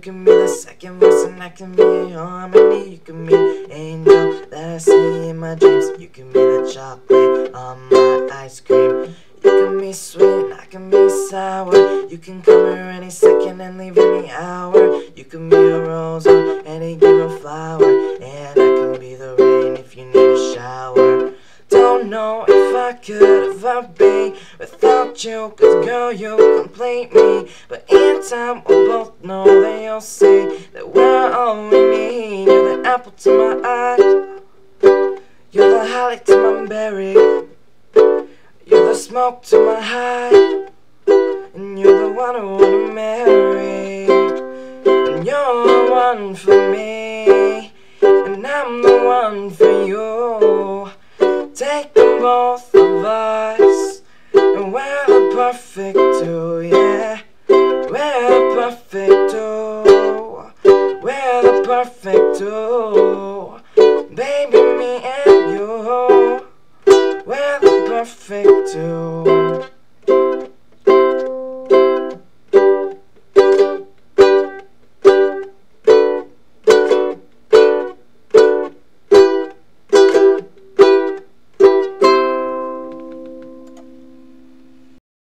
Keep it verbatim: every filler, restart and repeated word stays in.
can be the second voice and I can be in harmony. You can be the angel that I see in my dreams. You can be the chocolate on my ice cream. You can be sweet and I can be sour. You can come here any second and leave any hour. You can be a rose on any given flower, and I can be the rain if you need a shower. Don't know if I could ever be without you, cause girl you complete me. But in time we'll both know that you'll see that we're all we need. You're the apple to my eye, you're the holly to my berry, you're the smoke to my high, and you're the one I wanna marry. And you're the one for me, and I'm the one for you. Take the both of us, and we're the perfect two, yeah. We're the perfect two, we're the perfect two. Baby, me and you, we're the perfect two.